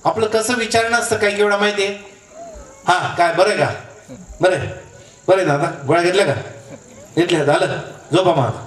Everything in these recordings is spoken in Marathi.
आपलं कसं विचारणं असतं काय केवढा माहिती आहे? हा काय बरं का? बरं बरं दादा, गोळ्या घेतल्या का? घेतल्या, झालं, झोपा मग.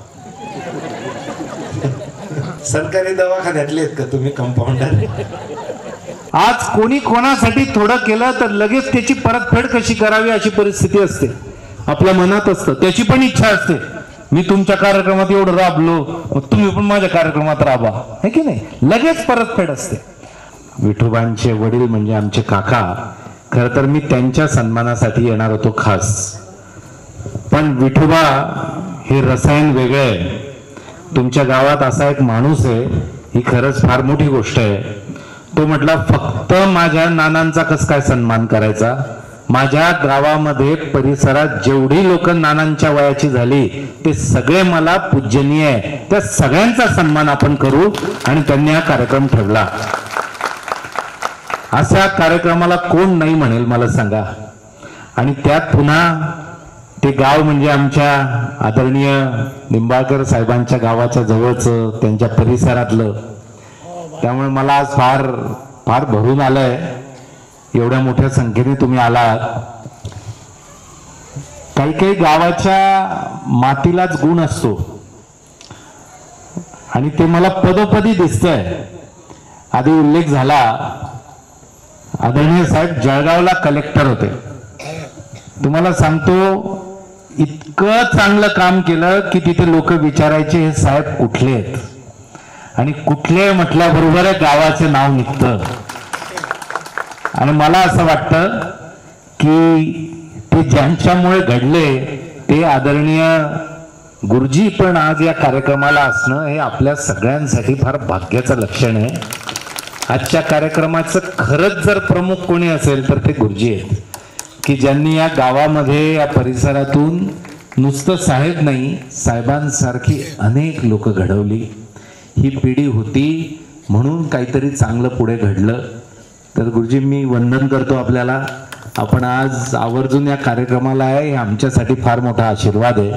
सरकारी दवाखान्यातले आहेत का तुम्ही कंपाऊंडर? आज कोणी कोणासाठी थोडं केलं तर लगेच त्याची परतफेड कशी करावी अशी परिस्थिती असते, आपल्या मनात असतं. त्याची पण इच्छा असते, मी तुमच्या कार्यक्रमात एवढं राबलो, मग तुम्ही पण माझ्या कार्यक्रमात राबा, है की नाही? लगेच परतफेड असते. विठोबांचे वडील म्हणजे आमचे काका, खरं तर मी त्यांच्या सन्मानासाठी येणार होतो खास, पण विठोबा हे रसायन वेगळे आहे. तुमच्या गावात असा एक माणूस आहे, ही खरंच फार मोठी गोष्ट आहे. तो म्हटला फक्त माझ्या नानांचा कस काय सन्मान करायचा? माझ्या गावामध्ये परिसरात जेवढी लोक नानांच्या वयाची झाली ते सगळे मला पूजनीय आहे, त्या सगळ्यांचा सन्मान आपण करू. आणि त्यांनी हा कार्यक्रम ठेवला. अशा कार्यक्रमाला कोण नाही म्हणेल मला सांगा? आणि त्यात पुन्हा ते गाव म्हणजे आमच्या आदरणीय निंबाळकर साहेबांच्या गावाच्या जवळचं, त्यांच्या परिसरातलं. त्यामुळे मला आज फार फार भरून आलंय, एवढ्या मोठ्या संख्येने तुम्ही आलात. काही काही गावाच्या मातीलाच गुण असतो आणि ते मला पदोपदी दिसतंय. आधी उल्लेख झाला, आदरणीय साहेब जळगावला कलेक्टर होते. तुम्हाला सांगतो, इतकं चांगलं काम केलं की तिथे लोक विचारायचे हे साहेब कुठले आहेत, आणि कुठले म्हटल्याबरोबर गावाचे नाव निघतं. आणि मला असं वाटतं की ते ज्यांच्यामुळे घडले ते आदरणीय गुरुजी पण आज या कार्यक्रमाला असणं हे आपल्या सगळ्यांसाठी फार भाग्याचं लक्षण आहे. आजच्या कार्यक्रमाचं खरंच जर प्रमुख कोणी असेल तर ते गुरुजी आहेत, की ज्यांनी या गावामध्ये या परिसरातून नुसतं साहेब नाही, साहेबांसारखी अनेक लोक घडवली. ही पिढी होती म्हणून काहीतरी चांगलं पुढे घडलं. तर गुरुजी मी वंदन करतो आपल्याला. आपण आज आवर्जून या कार्यक्रमाला आहे, हे आमच्यासाठी फार मोठा आशीर्वाद आहे.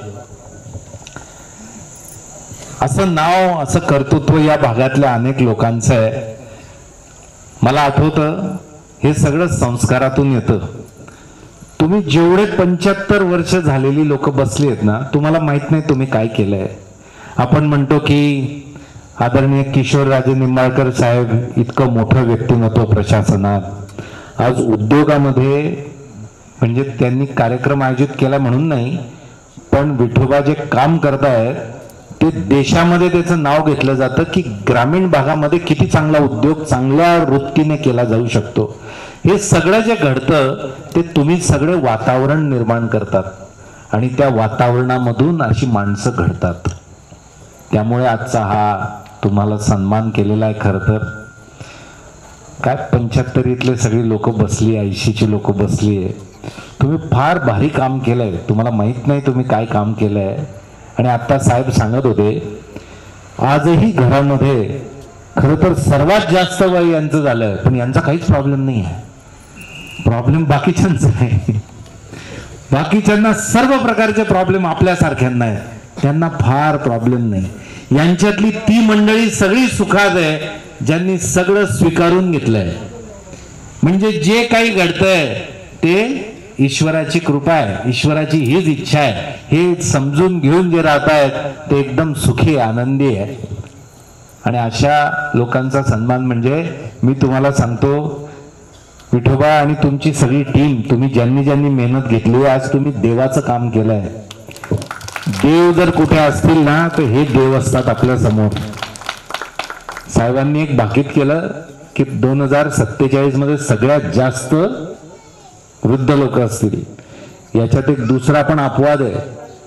असं नाव, असं कर्तृत्व या भागातल्या अनेक लोकांचं आहे. मला आठवतं हे सगळं संस्कारातून येतं. तुम्ही जेवढे 75 वर्ष झालेली लोक बसली आहेत ना, तुम्हाला माहित नाही तुम्ही काय केलंय. आपण म्हणतो की आदरणीय किशोरराजे निंबाळकर साहेब इतकं मोठं व्यक्तिमत्व प्रशासनात, आज उद्योगामध्ये, म्हणजे त्यांनी कार्यक्रम आयोजित केला म्हणून नाही, पण विठोबा जे काम करतायत ते देशामध्ये त्याचं नाव घेतलं जातं की ग्रामीण भागामध्ये किती चांगला उद्योग चांगल्या वृत्तीने केला जाऊ शकतो. हे सगळं जे घडतं ते तुम्ही सगळे वातावरण निर्माण करतात आणि त्या वातावरणामधून अशी माणसं घडतात. त्यामुळे आजचा हा तुम्हाला सन्मान केलेला आहे. खरं तर काय 75 सगळी लोक बसली, 80ची लोक बसली आहे. तुम्ही फार भारी काम केलंय, तुम्हाला माहित नाही तुम्ही काय काम केलंय. आणि आता साहेब सांगत होते, आजही घरामध्ये खरं तर सर्वात जास्त वय यांचं झालंय, पण यांचा काहीच प्रॉब्लेम नाही आहे. प्रॉब्लेम बाकीच्यांचा आहे. बाकीच्यांना सर्व प्रकारचे प्रॉब्लेम आपल्यासारख्यांना आहे, त्यांना फार प्रॉब्लेम नाही. यांच्यातली ती मंडळी सगळी सुखात आहे ज्यांनी सगळं स्वीकारून घेतलंय. म्हणजे जे काही घडतंय ते ईश्वराची कृपा आहे, ईश्वराची हीच इच्छा आहे, हे समजून घेऊन जे राहतायत ते एकदम सुखी आनंदी आहे. आणि अशा लोकांचा सन्मान म्हणजे मी तुम्हाला सांगतो, विठोबा आणि तुमची सगळी टीम, तुम्ही ज्यांनी ज्यांनी मेहनत घेतली, आज तुम्ही देवाचं काम केलंय. देव जर कुठे असतील ना तर हे देव असतात आपल्या समोर. साहेबांनी एक भाकीत केलं की 2047 मध्ये सगळ्यात जास्त वृद्ध लोक असतील. याच्यात एक दुसरा पण अपवाद आहे,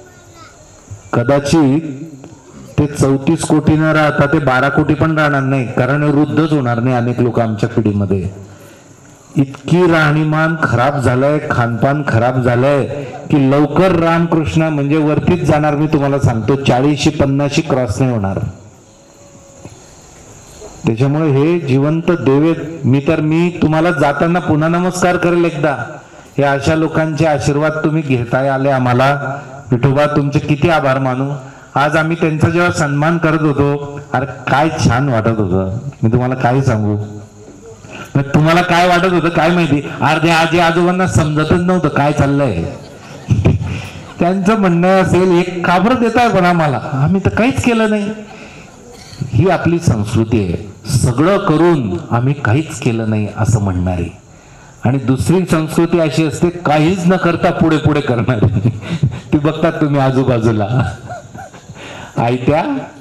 कदाचित ते 34 कोटी न राहता ते 12 कोटी पण राहणार नाही, कारण वृद्धच होणार नाही अनेक लोक आमच्या पिढीमध्ये. इतकी राहणीमान खराब झालंय, खानपान खराब झालंय की लवकर रामकृष्ण म्हणजे वरतीच जाणार. मी तुम्हाला सांगतो 40-50 क्रॉस नाही होणार. त्याच्यामुळे हे जिवंत देवेत. मी तुम्हाला जाताना पुन्हा नमस्कार करेल एकदा. हे अशा लोकांचे आशीर्वाद तुम्ही घेताय आले आम्हाला. विठोबा तुमचे किती आभार मानू. आज आम्ही त्यांचा जेव्हा सन्मान करत होतो, अरे काय छान वाटत होतं, मी तुम्हाला काय सांगू. मग तुम्हाला काय वाटत होतं काय माहिती, अर्ध्या आजी आजोबांना समजतच नव्हतं काय चाललंय. त्यांचं म्हणणं असेल एक खाबर देताय पण आम्हाला, आम्ही तर काहीच केलं नाही. ही आपली संस्कृती आहे, सगळं करून आम्ही काहीच केलं नाही असं म्हणणारी. आणि दुसरी संस्कृती अशी असते काहीच न करता पुढे पुढे करणारी. ती बघतात तुम्ही आजूबाजूला, आयत्या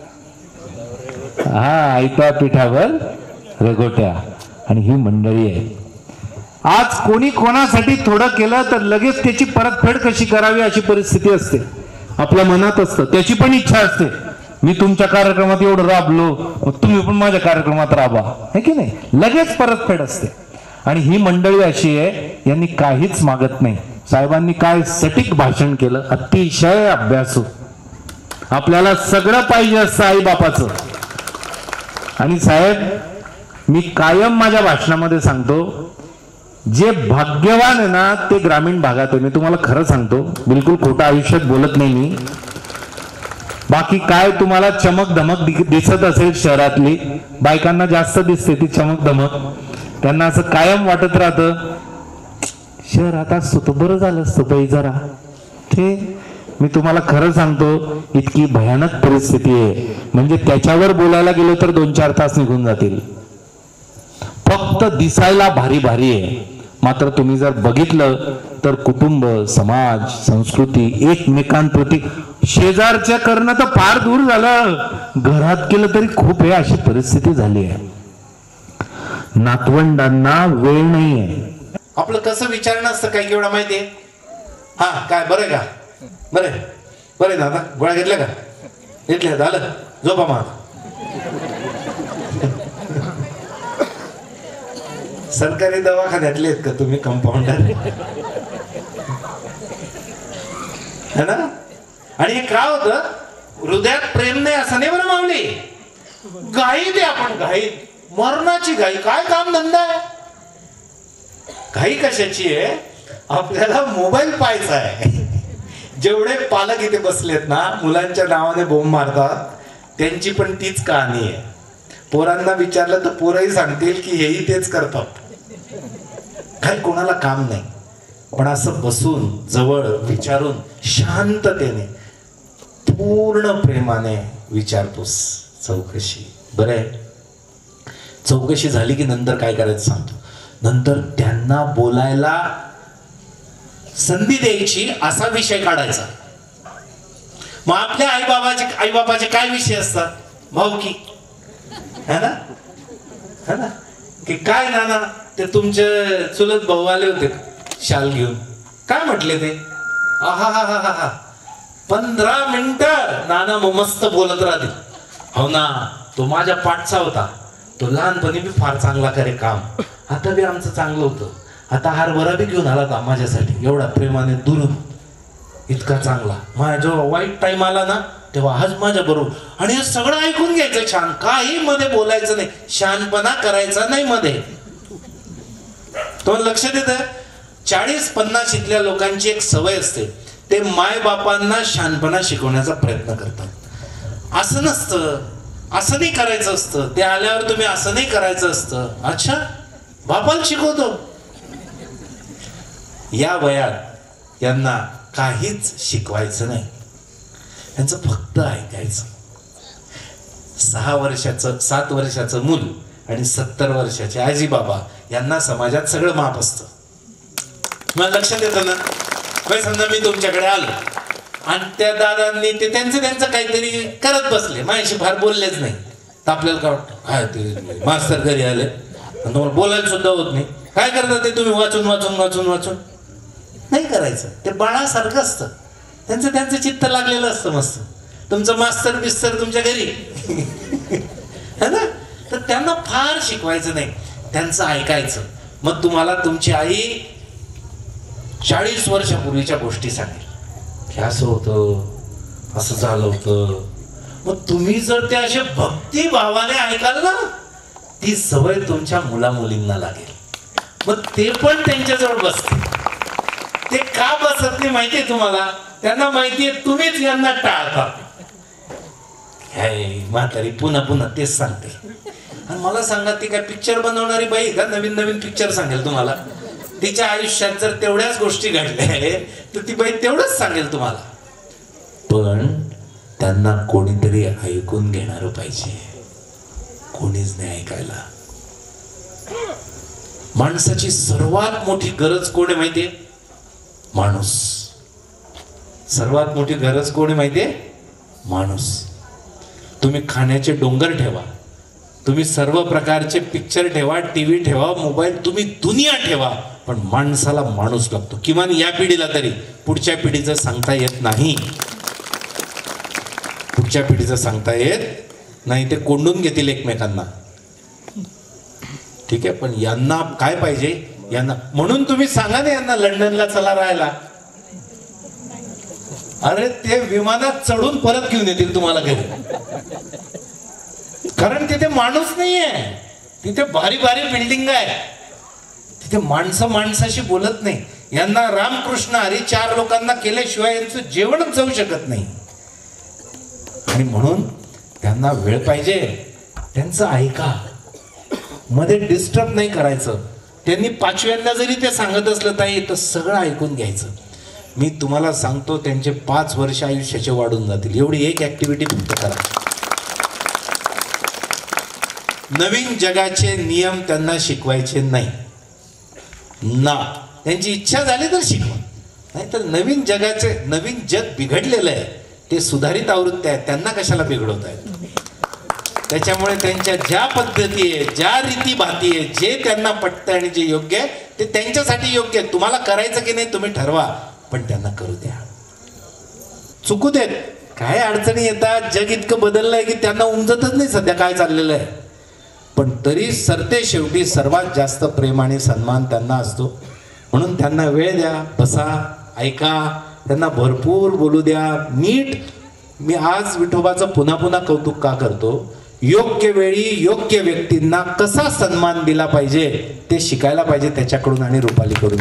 आयत्या पिठावर रेघोट्या. आणि ही मंडळी आहे. आज कोणी कोणासाठी थोडं केलं तर लगेच त्याची परतफेड कशी करावी अशी परिस्थिती असते, आपल्या मनात असतं. त्याची पण इच्छा असते, मी तुमच्या कार्यक्रमात एवढं राबलो, तुम्ही पण माझ्या कार्यक्रमात राबा, है की नाही. लगेच परतफेड असते. आणि ही मंडळी अशी आहे, यांनी काहीच मागत नाही. साहेबांनी काय सटीक भाषण केलं, अतिशय अभ्यासू. आपल्याला सगळं पाहिजे असतं आई बापाचं. आणि साहेब, मी कायम माझ्या भाषणामध्ये सांगतो, जे भाग्यवान आहे ना ते ग्रामीण भागात आहे. मी तुम्हाला खरं सांगतो, बिलकुल खोटं आयुष्यात बोलत नाही मी. बाकी काय तुम्हाला चमक धमक दिसत असेल शहरातली, बायकांना जास्त दिसते ती चमक धमक. त्यांना असं कायम वाटत राहतं शहरात असतो तर बरं झालं असतं बाई जरा. ते मी तुम्हाला खरं सांगतो, इतकी भयानक परिस्थिती आहे, म्हणजे त्याच्यावर बोलायला गेलो तर 2-4 तास निघून जातील. फक्त दिसायला भारी भारी आहे, मात्र तुम्ही जर बघितलं तर कुटुंब, समाज, संस्कृती, एकमेकांप्रती शेजारच्या करणं तर फार दूर झालं, घरात केलं तरी खूप आहे अशी परिस्थिती झाली आहे. नातवंडांना वेळ नाहीये. आपलं कसं विचारणं असतं काय केवढा माहितीये. हा काय बरं का, बरं बरं दादा, गोळ्या घेतल्या का, घेतल्या, झालं, झोपा मग. सरकारी दवाखान्यातले आहेत का तुम्ही कंपाऊंडर, है ना. आणि हे काय होतं, हृदयात प्रेम नाही असं नाही बरं मावली. घाई दे आपण, घाई, मरणाची घाई. काय काम धंदा आहे, घाई कशाची आहे, आपल्याला मोबाईल पाहायचा आहे. जेवढे पालक इथे बसलेत ना, मुलांच्या नावाने बोंब मारतात, त्यांची पण तीच कहाणी आहे. पोरांना विचारलं तर पोरही सांगतील की हेही तेच करतात. काही कोणाला काम नाही, पण असं बसून जवळ विचारून शांततेने पूर्ण प्रेमाने विचारपूस, चौकशी. बरं, चौकशी झाली की नंतर काय करायचं सांगतो. नंतर त्यांना बोलायला संधी द्यायची, असा विषय काढायचा. मग आपल्या आईबाबाचे काय विषय असतात, भाऊकी, है ना, है ना, की काय नाना ते तुमचे चुलत भाऊ आले होते शाल घेऊन, काय म्हटले ते, आहा हा हा हा 15 मिनिटं नाना मस्त बोलत राहतील. हो ना, तो माझ्या पाठचा होता, तो लहानपणी बी फार चांगला करे काम, आता बी आमचं चांगलं होतं, आता हरभरा बी घेऊन आला था माझ्यासाठी, एवढा प्रेमाने दुरून, इतका चांगला. माझ्या जेव्हा वाईट टाइम आला ना तेव्हा आज माझ्या बरोबर. आणि हे सगळं ऐकून घ्यायचं छान, काही मध्ये बोलायचं नाही, शहाणपणा करायचा नाही मध्ये. तो लक्ष देत. 40-50 इथल्या लोकांची एक सवय असते, ते माय बापांना शहाणपणा शिकवण्याचा प्रयत्न करतात. असं नसतं, असं नाही करायचं असतं, ते आल्यावर तुम्ही असं नाही करायचं असतं. अच्छा, बापाला शिकवतो. या वयात यांना काहीच शिकवायचं नाही, यांचं फक्त ऐकायचं. 6 वर्षाचं 7 वर्षाचं मूल आणि 70 वर्षाचे आजी बाबा यांना समाजात सगळं माप असतं. मला लक्षात येतं ना. समजा मी तुमच्याकडे आलो आणि त्या दादांनी ते त्यांचं काहीतरी करत बसले, माझ्याशी फार बोललेच नाही, तर आपल्याला काय वाटतं, काय ते मास्तर घरी आले आणि तुम्हाला बोलायला सुद्धा होत नाही, काय करतात ते तुम्ही वाचून वाचून वाचून वाचून. नाही करायचं, ते बाळासारखं असतं, त्यांचं चित्त लागलेलं असतं मस्त. तुमचं मास्तर बिस्तर तुमच्या घरी है ना, तर त्यांना फार शिकवायचं नाही, त्यांचं ऐकायचं. मग तुम्हाला तुमची आई 40 वर्षापूर्वीच्या गोष्टी सांगेल, की असं होतं, असं झालं होतं. मग तुम्ही जर ते असे भक्तिभावाने ऐकाल ना, ती सवय तुमच्या मुलामुलींना लागेल. मग ते पण त्यांच्याजवळ बसते. ते का बसत नाही माहितीये तुम्हाला, त्यांना माहितीये तुम्हीच यांना टाळता. म्हातारी पुन्हा पुन्हा तेच सांगते, आणि मला सांगा, ती काय पिक्चर बनवणारी बाई का नवीन नवीन पिक्चर सांगेल तुम्हाला? तिच्या आयुष्यात जर तेवढ्याच गोष्टी घडल्या तर ती बाई तेवढंच सांगेल तुम्हाला. पण त्यांना कोणीतरी ऐकून घेणार पाहिजे. कोणीच नाही ऐकायला. माणसाची सर्वात मोठी गरज कोण आहे माहितीये? माणूस. सर्वात मोठी गरज कोण आहे माहितीये? माणूस. तुम्ही खाण्याचे डोंगर ठेवा, तुम्ही सर्व प्रकारचे पिक्चर ठेवा, टीव्ही ठेवा, मोबाईल, तुम्ही दुनिया ठेवा, पण माणसाला माणूस लागतो. किमान या पिढीला तरी. पुढच्या पिढीचं सांगता येत नाही. पुढच्या पिढीचं सांगता येत नाही. ते कोंडून घेतील एकमेकांना. ठीक आहे, पण यांना काय पाहिजे? यांना म्हणून तुम्ही सांगा ना यांना लंडनला चला राहायला. अरे ते विमानात चढून परत घेऊन येतील तुम्हाला घरी. कारण तिथे माणूस नाहीये. तिथे भारी भारी बिल्डिंग आहे. तिथे माणसं माणसाशी बोलत नाही. यांना रामकृष्ण हरी 4 लोकांना केल्याशिवाय यांचं जेवणच जाऊ शकत नाही. आणि म्हणून त्यांना वेळ पाहिजे. त्यांचं ऐका, मध्ये डिस्टर्ब नाही करायचं. त्यांनी 5व्यांदा जरी ते सांगत असलं ताई तर सगळं ऐकून घ्यायचं. मी तुम्हाला सांगतो, त्यांचे 5 वर्ष आयुष्याचे वाढून जातील. एवढी एक ऍक्टिव्हिटी फक्त करा. नवीन जगाचे नियम त्यांना शिकवायचे नाही ना. त्यांची इच्छा झाली तर शिकवा, नाही तर नवीन जग बिघडलेलं आहे. ते सुधारित आवृत्ती आहे, त्यांना कशाला बिघडवत आहेत? त्याच्यामुळे त्यांच्या ज्या पद्धती आहे, ज्या रीती भाती आहे, जे त्यांना पटतं आणि जे योग्य आहे ते त्यांच्यासाठी योग्य आहे. तुम्हाला करायचं की नाही तुम्ही ठरवा, पण त्यांना करू द्या. चुकू देत. काय अडचणी येतात, जग इतकं बदललंय की त्यांना उमजतच नाही सध्या काय चाललेलं आहे. पण तरी सरते शेवटी सर्वात जास्त प्रेम आणि सन्मान त्यांना असतो. म्हणून त्यांना वेळ द्या, बसा, ऐका, त्यांना भरपूर बोलू द्या नीट. मी आज विठोबाचं पुन्हा पुन्हा कौतुक का करतो? योग्य वेळी योग्य व्यक्तींना कसा सन्मान दिला पाहिजे ते शिकायला पाहिजे त्याच्याकडून आणि रुपालीकडून.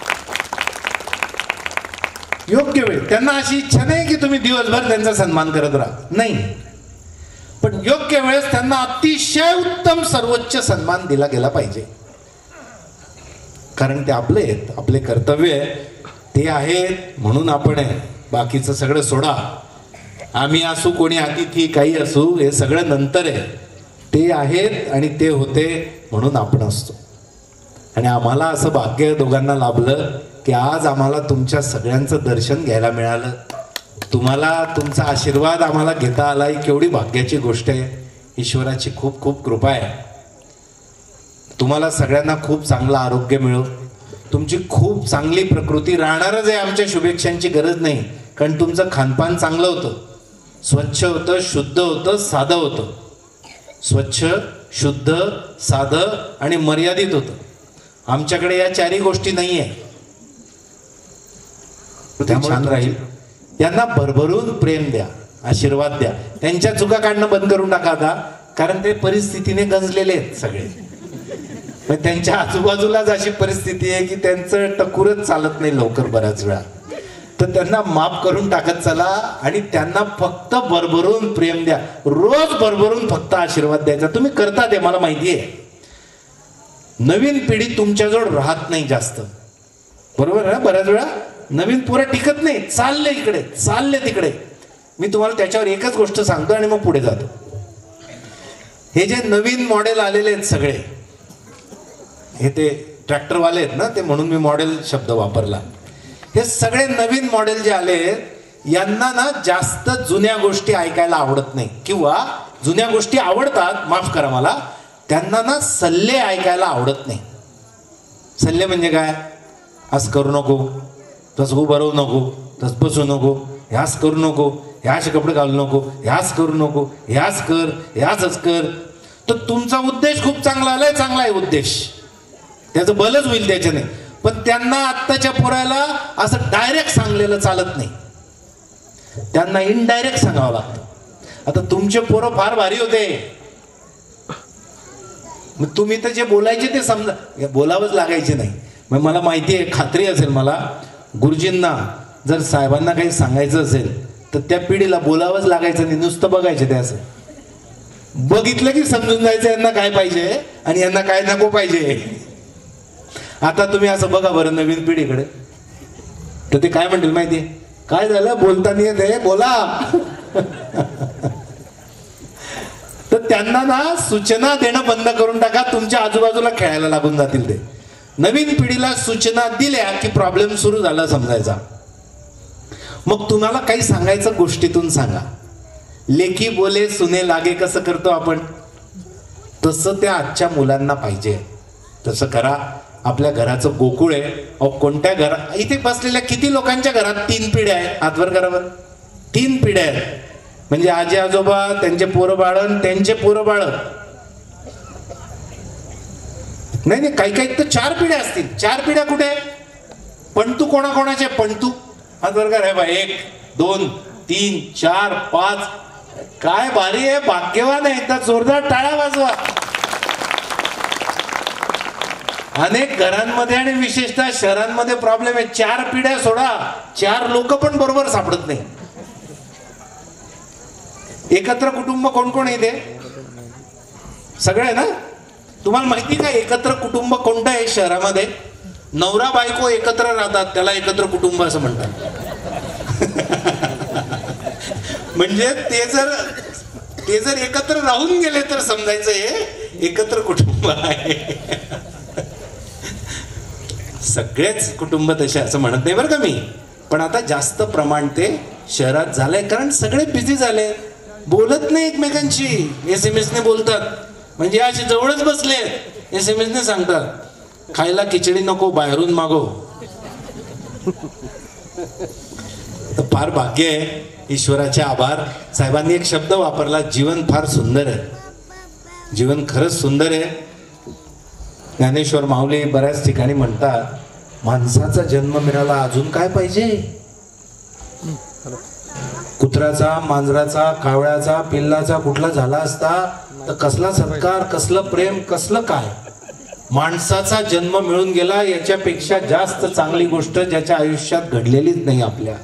योग्य वेळ. त्यांना अशी इच्छा नाही की तुम्ही दिवसभर त्यांचा सन्मान करत राहा, नाही. पण योग्य वेळेस त्यांना अतिशय उत्तम सर्वोच्च सन्मान दिला गेला पाहिजे. कारण ते आपले आहेत, आपले कर्तव्य ते आहेत म्हणून आपण आहे. बाकीचं सगळं सोडा. आम्ही असू, कोणी अतिथी, काही असू, हे सगळं नंतर आहे. ते आहेत आणि ते होते म्हणून आपण असतो. आणि आम्हाला असं भाग्य दोघांना लाभलं की आज आम्हाला तुमच्या सगळ्यांचं दर्शन घ्यायला मिळालं. तुम्हाला तुमचा आशीर्वाद आम्हाला घेता आला. ही केवढी भाग्याची गोष्ट आहे. ईश्वराची खूप खूप कृपा आहे. तुम्हाला सगळ्यांना खूप चांगलं आरोग्य मिळो, तुमची खूप चांगली प्रकृती राहणारच आहे. आमच्या शुभेच्छांची गरज नाही, कारण तुमचं खानपान चांगलं होतं, स्वच्छ होतं, शुद्ध होतं, साधं होतं. स्वच्छ, शुद्ध, साधं आणि मर्यादित होतं. आमच्याकडे या 4ही गोष्टी नाही आहे. ते छान राहील. यांना भरभरून प्रेम द्या, आशीर्वाद द्या. त्यांच्या चुका काढणं बंद करून टाका आता, कारण ते परिस्थितीने गंजलेले आहेत सगळे. पण त्यांच्या आजूबाजूलाच अशी परिस्थिती आहे की त्यांचं टकुरच चालत नाही लवकर बऱ्याच वेळा. तर त्यांना माफ करून टाकत चला आणि त्यांना फक्त भरभरून प्रेम द्या. रोज भरभरून फक्त आशीर्वाद द्यायचा. तुम्ही करता ते मला माहिती आहे. नवीन पिढी तुमच्याजवळ राहत नाही जास्त, बरोबर आहे? बऱ्याच वेळा नवीन पोरं टिकत नाही, चालले इकडे, चालले तिकडे. मी तुम्हाला त्याच्यावर एकच गोष्ट सांगतो आणि मग पुढे जातो. हे जे नवीन मॉडेल आलेले आहेत सगळे, हे ते ट्रॅक्टरवाले आहेत ना, ते म्हणून मी मॉडेल शब्द वापरला. हे सगळे नवीन मॉडेल जे आले यांना ना जास्त जुन्या गोष्टी ऐकायला आवडत नाही, किंवा जुन्या गोष्टी आवडतात, माफ करा मला, त्यांना ना सल्ले ऐकायला आवडत नाही. सल्ले म्हणजे काय? असं करू नको, तसं उभं राहू नको, तसं बसू नको, ह्याच करू नको, ह्याच कपडे घालू नको, ह्याच करू नको, ह्याच कर, ह्याच कर. तर तुमचा उद्देश खूप चांगला आलाय, चांगला आहे उद्देश, त्याचं भलंच होईल त्याच्याने. पण त्यांना आत्ताच्या पोराला असं डायरेक्ट सांगलेलं चालत नाही, त्यांना इनडायरेक्ट सांगावं लागतं. आता तुमचे पोरं फार भारी होते, मग तुम्ही तर जे बोलायचे ते समजा, बोलावंच लागायचे नाही. मग मला माहिती आहे, खात्री असेल मला, गुरुजींना जर साहेबांना काही सांगायचं असेल तर त्या पिढीला बोलावंच लागायचं नाही, नुसतं बघायचे ते असं. बघितलं की समजून जायचं यांना काय पाहिजे आणि यांना काय नको पाहिजे. आता तुम्ही असं बघा बरं नवीन पिढीकडे, तर ते काय म्हणतील माहितीये, काय झालं बोलता नाही येत बोला. तर त्यांना ना सूचना देणं बंद करून टाका, तुमच्या आजूबाजूला खेळायला लागून जातील ते. नवीन पिढीला सूचना दिल्या की प्रॉब्लेम सुरू झाला समजायचा. मग तुम्हाला काही सांगायचं गोष्टीतून सांगा. लेखी बोले सुने लागे कसं करतो आपण, तसं त्या आजच्या मुलांना पाहिजे. तसं करा. आपल्या घराचं गोकुळ आहे. अहो कोणत्या घरात, इथे बसलेल्या किती लोकांच्या घरात 3 पिढ्या आहेत, हातवर घरावर 3 पिढ्या आहेत. म्हणजे आजी आजोबा, त्यांचे पोरं बाळ, त्यांचे पोरं बाळ. नाही काही काही तर 4 पिढ्या असतील. 4 पिढ्या कुठे? पणतू कोणाकोणाचे पणतू हातवर घर आहे बा, 1 2 3 4 5. काय भारी आहे, भाग्यवान आहे. एकदा जोरदार टाळ्या वाजवा. अनेक घरांमध्ये आणि विशेषतः शहरांमध्ये प्रॉब्लेम आहे. 4 पिढ्या सोडा, 4 लोक पण बरोबर सापडत नाही. एकत्र कुटुंब कोण कोण येते? सगळे ना. तुम्हाला माहिती का एकत्र कुटुंब कोणतं आहे शहरामध्ये? नवरा बायको एकत्र राहतात, त्याला एकत्र कुटुंब असं म्हणतात. म्हणजे ते जर एकत्र राहून गेले तर समजायचं हे एकत्र कुटुंब आहे. सगळेच कुटुंब तसे असं म्हणत नाही बरं का मी, पण आता जास्त प्रमाण ते शहरात झालंय, कारण सगळे बिझी झाले, बोलत नाही एकमेकांशी. SMS ने बोलतात. म्हणजे असे जवळच बसले, SMS ने सांगतात खायला खिचडी नको, बाहेरून मागव. तर फार भाग्य आहे. ईश्वराचे आभार. साहेबांनी एक शब्द वापरला, जीवन फार सुंदर आहे. जीवन खरंच सुंदर आहे. ज्ञानेश्वर माऊली बऱ्याच ठिकाणी म्हणतात, माणसाचा जन्म मिळाला अजून काय पाहिजे? कुत्र्याचा, मांजराचा, कावळ्याचा, पिल्लाचा कुठला झाला असता तर कसला सत्कार, कसलं प्रेम, कसलं काय. माणसाचा जन्म मिळून गेला याच्यापेक्षा जास्त चांगली गोष्ट ज्याच्या आयुष्यात घडलेलीच नाही आपल्या.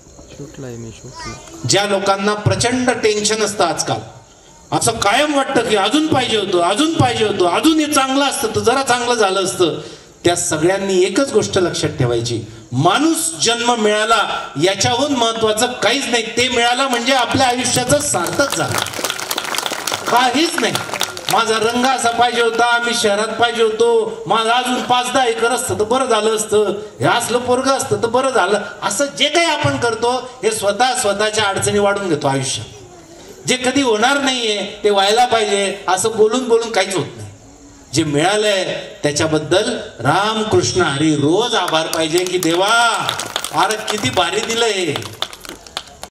ज्या लोकांना प्रचंड टेन्शन असतं आजकाल, असं कायम वाटतं की अजून पाहिजे होतं, अजून पाहिजे होतं, अजून हे चांगलं असतं तर जरा चांगलं झालं असतं. त्या सगळ्यांनी एकच गोष्ट लक्षात ठेवायची, माणूस जन्म मिळाला याच्याहून महत्वाचं काहीच नाही. ते मिळालं म्हणजे आपल्या आयुष्याचं सार्थक झालं. काहीच नाही. माझा रंग असा पाहिजे होता, मी शहरात पाहिजे होतो, माझं अजून 5-10 एकर असतं तर बरं झालं असतं, हे असलं पोरगं असतं तर बरं झालं. असं जे काही आपण करतो हे स्वतःच्या अडचणी वाढून घेतो आयुष्यात. जे कधी होणार नाहीये ते व्हायला पाहिजे असं बोलून बोलून काहीच होत नाही. जे मिळालंय त्याच्याबद्दल राम कृष्ण हरी रोज आभार पाहिजे की देवा अरे किती भारी दिलंय.